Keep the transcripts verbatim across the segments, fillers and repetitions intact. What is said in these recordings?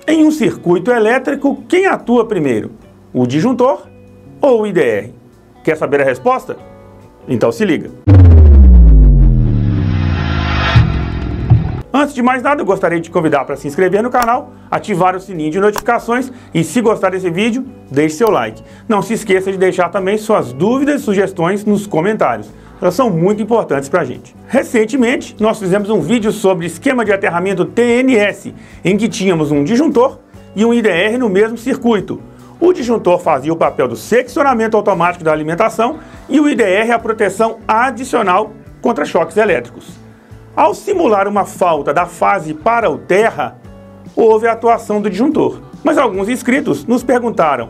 Em um circuito elétrico, quem atua primeiro? O disjuntor ou o I D R? Quer saber a resposta? Então se liga. Antes de mais nada, eu gostaria de te convidar para se inscrever no canal, ativar o sininho de notificações e, se gostar desse vídeo, deixe seu like. Não se esqueça de deixar também suas dúvidas e sugestões nos comentários. Elas são muito importantes para a gente. Recentemente, nós fizemos um vídeo sobre esquema de aterramento T N S, em que tínhamos um disjuntor e um I D R no mesmo circuito. O disjuntor fazia o papel do seccionamento automático da alimentação e o I D R a proteção adicional contra choques elétricos. Ao simular uma falta da fase para o terra, houve a atuação do disjuntor. Mas alguns inscritos nos perguntaram: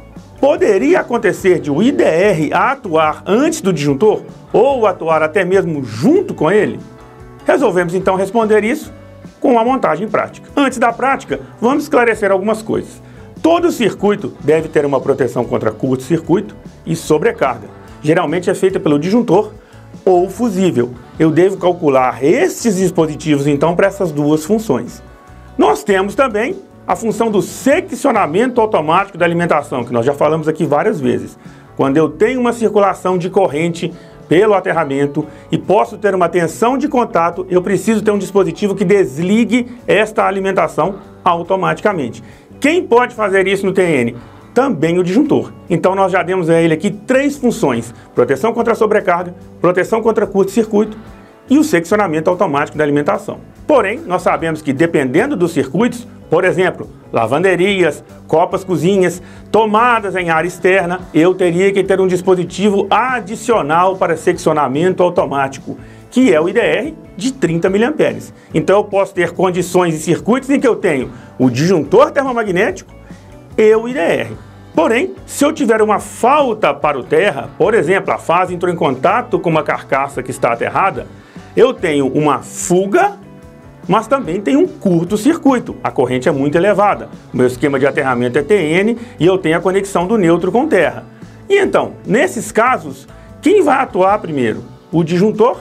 poderia acontecer de o I D R atuar antes do disjuntor ou atuar até mesmo junto com ele? Resolvemos então responder isso com uma montagem prática. Antes da prática, vamos esclarecer algumas coisas. Todo circuito deve ter uma proteção contra curto-circuito e sobrecarga. Geralmente é feita pelo disjuntor ou fusível. Eu devo calcular estes dispositivos então para essas duas funções. Nós temos também a função do seccionamento automático da alimentação, que nós já falamos aqui várias vezes. Quando eu tenho uma circulação de corrente pelo aterramento e posso ter uma tensão de contato, eu preciso ter um dispositivo que desligue esta alimentação automaticamente. Quem pode fazer isso no T N? Também o disjuntor. Então nós já demos a ele aqui três funções: proteção contra sobrecarga, proteção contra curto-circuito e o seccionamento automático da alimentação. Porém, nós sabemos que dependendo dos circuitos, por exemplo, lavanderias, copas, cozinhas, tomadas em área externa, eu teria que ter um dispositivo adicional para seccionamento automático, que é o I D R de trinta miliamperes. Então eu posso ter condições e circuitos em que eu tenho o disjuntor termomagnético e o I D R. Porém, se eu tiver uma falta para o terra, por exemplo, a fase entrou em contato com uma carcaça que está aterrada, eu tenho uma fuga, mas também tenho um curto-circuito. A corrente é muito elevada. O meu esquema de aterramento é T N e eu tenho a conexão do neutro com terra. E então, nesses casos, quem vai atuar primeiro? O disjuntor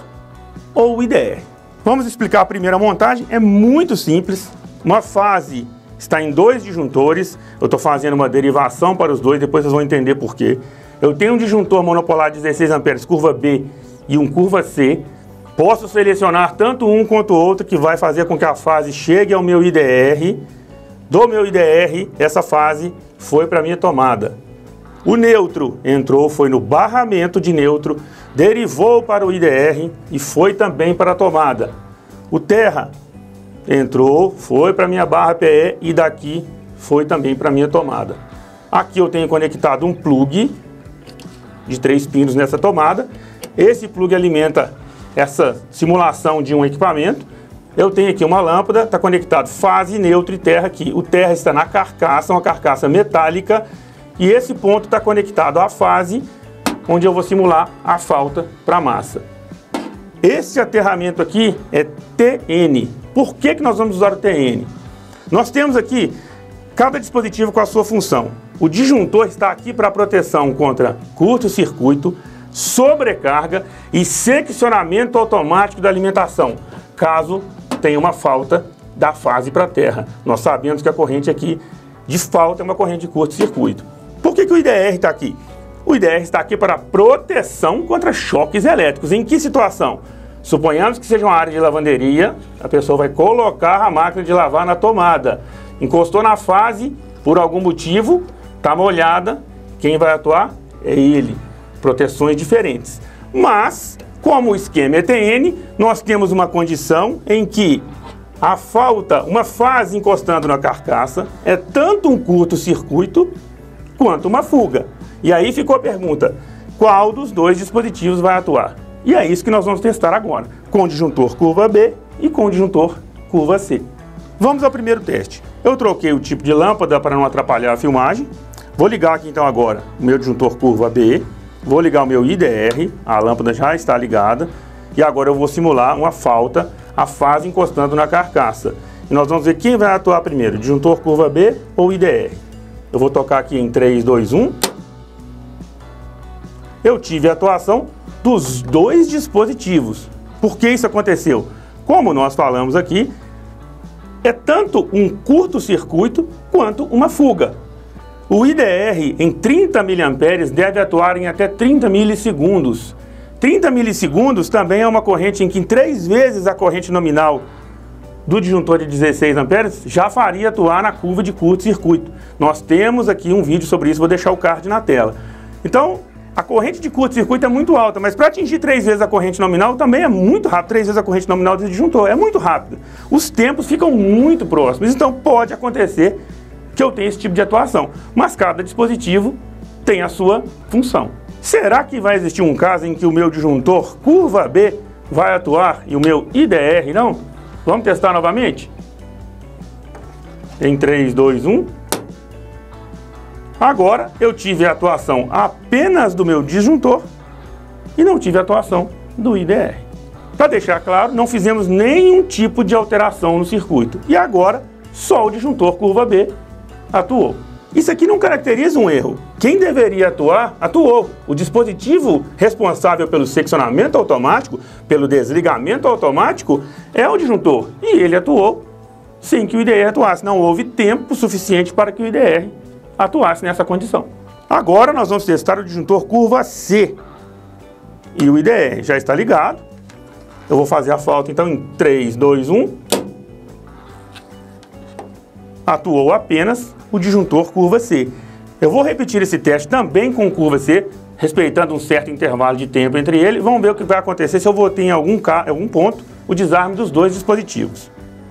ou o I D R? Vamos explicar a primeira montagem. É muito simples. Uma fase está em dois disjuntores, eu estou fazendo uma derivação para os dois, depois vocês vão entender por quê. Eu tenho um disjuntor monopolar de dezesseis amperes, curva B, e um curva C. Posso selecionar tanto um quanto o outro, que vai fazer com que a fase chegue ao meu I D R. Do meu I D R, essa fase foi para a minha tomada. O neutro entrou, foi no barramento de neutro, derivou para o I D R e foi também para a tomada. O terra entrou, foi para minha barra P E e daqui foi também para minha tomada. Aqui eu tenho conectado um plug de três pinos nessa tomada. Esse plug alimenta essa simulação de um equipamento. Eu tenho aqui uma lâmpada, está conectado fase, neutro e terra aqui. O terra está na carcaça, uma carcaça metálica, e esse ponto está conectado à fase, onde eu vou simular a falta para a massa. Esse aterramento aqui é T N. Por que que nós vamos usar o T N? Nós temos aqui cada dispositivo com a sua função. O disjuntor está aqui para proteção contra curto-circuito, sobrecarga e seccionamento automático da alimentação, caso tenha uma falta da fase para a terra. Nós sabemos que a corrente aqui de falta é uma corrente de curto-circuito. Por que que o I D R está aqui? O I D R está aqui para proteção contra choques elétricos. Em que situação? Suponhamos que seja uma área de lavanderia, a pessoa vai colocar a máquina de lavar na tomada. Encostou na fase, por algum motivo, está molhada, quem vai atuar? É ele. Proteções diferentes. Mas, como o esquema é T N, nós temos uma condição em que a falta, uma fase encostando na carcaça, é tanto um curto-circuito quanto uma fuga. E aí ficou a pergunta: qual dos dois dispositivos vai atuar? E é isso que nós vamos testar agora, com o disjuntor curva B e com o disjuntor curva C. Vamos ao primeiro teste. Eu troquei o tipo de lâmpada para não atrapalhar a filmagem. Vou ligar aqui então agora o meu disjuntor curva B. Vou ligar o meu I D R, a lâmpada já está ligada. E agora eu vou simular uma falta, a fase encostando na carcaça. E nós vamos ver quem vai atuar primeiro, disjuntor curva B ou I D R. Eu vou tocar aqui em três, dois, um. Eu tive a atuação dos dois dispositivos. Por que isso aconteceu? Como nós falamos aqui, é tanto um curto-circuito quanto uma fuga. O I D R em trinta miliamperes deve atuar em até trinta milissegundos. trinta milissegundos também é uma corrente em que em três vezes a corrente nominal do disjuntor de dezesseis amperes já faria atuar na curva de curto-circuito. Nós temos aqui um vídeo sobre isso, vou deixar o card na tela. Então, a corrente de curto-circuito é muito alta, mas para atingir três vezes a corrente nominal também é muito rápido, três vezes a corrente nominal do disjuntor, é muito rápido. Os tempos ficam muito próximos, então pode acontecer que eu tenha esse tipo de atuação, mas cada dispositivo tem a sua função. Será que vai existir um caso em que o meu disjuntor curva B vai atuar e o meu I D R não? Vamos testar novamente? Em três, dois, um. Agora eu tive a atuação apenas do meu disjuntor e não tive a atuação do I D R. Para deixar claro, não fizemos nenhum tipo de alteração no circuito. E agora, só o disjuntor curva B atuou. Isso aqui não caracteriza um erro. Quem deveria atuar, atuou. O dispositivo responsável pelo seccionamento automático, pelo desligamento automático, é o disjuntor. E ele atuou sem que o I D R atuasse. Não houve tempo suficiente para que o I D R atuasse nessa condição. Agora nós vamos testar o disjuntor curva C. E o I D R já está ligado. Eu vou fazer a falta então em três, dois, um. Atuou apenas o disjuntor curva C. Eu vou repetir esse teste também com curva C, respeitando um certo intervalo de tempo entre eles. Vamos ver o que vai acontecer se eu vou ter em algum, algum ponto o desarme dos dois dispositivos.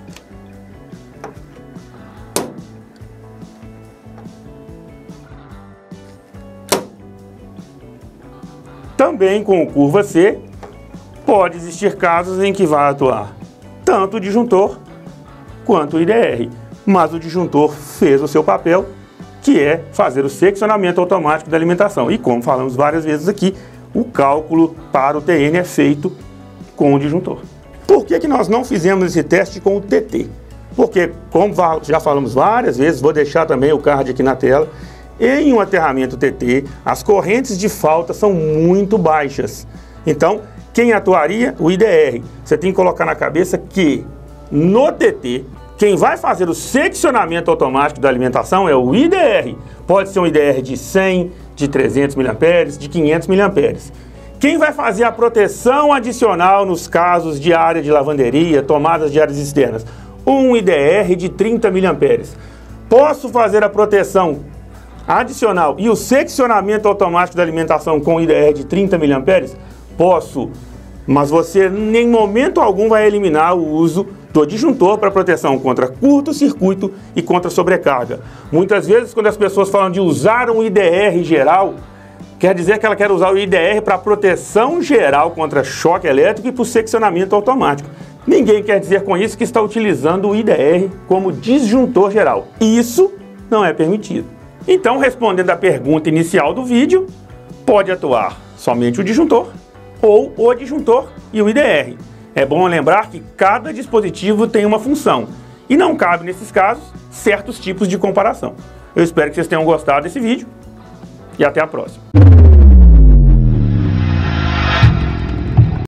Também com o curva C, pode existir casos em que vai atuar tanto o disjuntor quanto o I D R. Mas o disjuntor fez o seu papel, que é fazer o seccionamento automático da alimentação. E como falamos várias vezes aqui, o cálculo para o T N é feito com o disjuntor. Por que que nós não fizemos esse teste com o T T? Porque, como já falamos várias vezes, vou deixar também o card aqui na tela, em um aterramento T T, as correntes de falta são muito baixas. Então, quem atuaria? O I D R. Você tem que colocar na cabeça que no T T, quem vai fazer o seccionamento automático da alimentação é o I D R. Pode ser um I D R de cem, de trezentos miliamperes, de quinhentos miliamperes. Quem vai fazer a proteção adicional nos casos de área de lavanderia, tomadas de áreas externas? Um I D R de trinta miliamperes. Posso fazer a proteção adicional e o seccionamento automático da alimentação com I D R de trinta miliamperes? Posso, mas você em momento algum vai eliminar o uso do disjuntor para proteção contra curto-circuito e contra sobrecarga. Muitas vezes, quando as pessoas falam de usar um I D R geral, quer dizer que ela quer usar o I D R para proteção geral contra choque elétrico e para o seccionamento automático. Ninguém quer dizer com isso que está utilizando o I D R como disjuntor geral. Isso não é permitido. Então, respondendo à pergunta inicial do vídeo, pode atuar somente o disjuntor ou o disjuntor e o I D R. É bom lembrar que cada dispositivo tem uma função e não cabe, nesses casos, certos tipos de comparação. Eu espero que vocês tenham gostado desse vídeo e até a próxima.